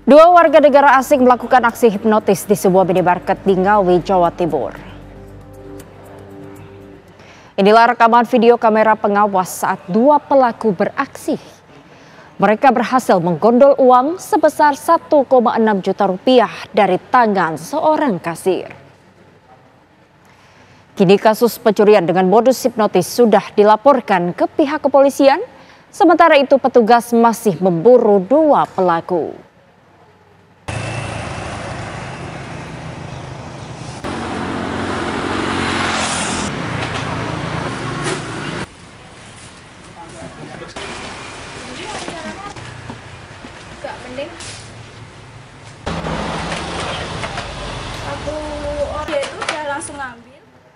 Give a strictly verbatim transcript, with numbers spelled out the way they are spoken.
Dua warga negara asing melakukan aksi hipnotis di sebuah minimarket di Ngawi, Jawa Timur. Inilah rekaman video kamera pengawas saat dua pelaku beraksi. Mereka berhasil menggondol uang sebesar satu koma enam juta rupiah dari tangan seorang kasir. Kini kasus pencurian dengan modus hipnotis sudah dilaporkan ke pihak kepolisian. Sementara itu petugas masih memburu dua pelaku.